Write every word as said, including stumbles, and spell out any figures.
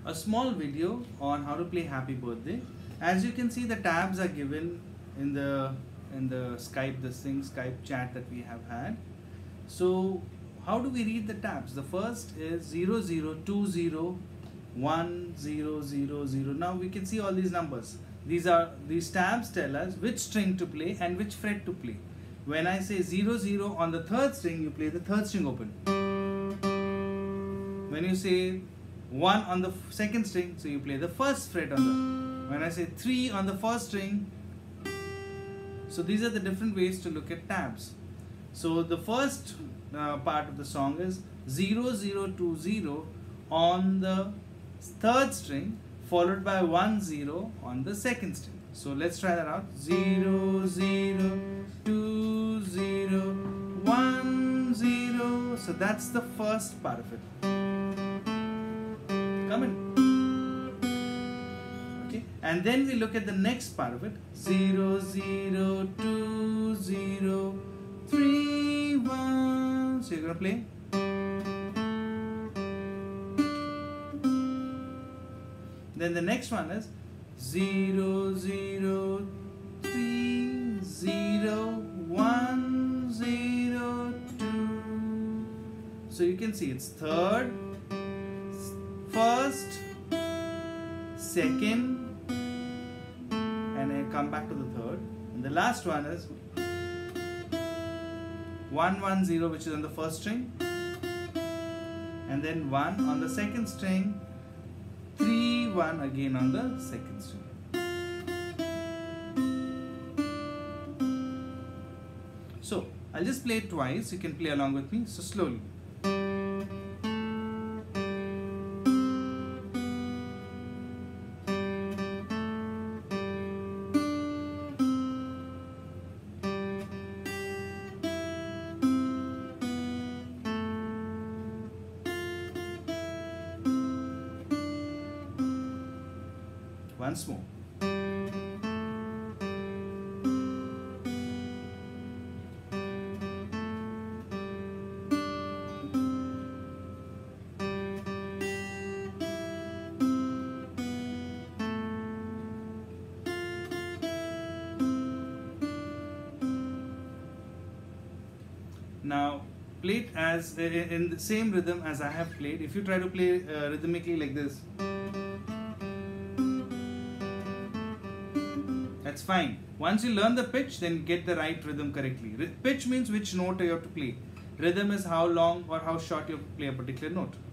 a small video on how to play Happy Birthday. As you can see, the tabs are given in the in the Skype this thing Skype chat that we have had. So how do we read the tabs? The first is zero zero two zero one zero zero zero. Now we can see all these numbers. These are these tabs tell us which string to play and which fret to play. When I say zero zero on the third string, you play the third string open. When you say one on the second string, so you play the first fret on the. When I say three on the first string, so these are the different ways to look at tabs. So the first uh, part of the song is zero zero two zero on the third string, followed by one zero on the second string. So let's try that out. zero zero two zero one zero. So that's the first part of it. Come in. Okay, and then we look at the next part of it. zero zero two zero three one. So you're gonna play. Then the next one is zero zero three zero one zero two. So you can see it's third, first, second, and I come back to the third. And the last one is one one zero, which is on the first string, and then one on the second string, three one again on the second string. So I'll just play it twice. You can play along with me. So slowly. Once more. Now play it as in the same rhythm as I have played. If you try to play uh, rhythmically like this, that's fine. Once you learn the pitch, then get the right rhythm correctly. R pitch means which note you have to play. Rhythm is how long or how short you have to play a particular note.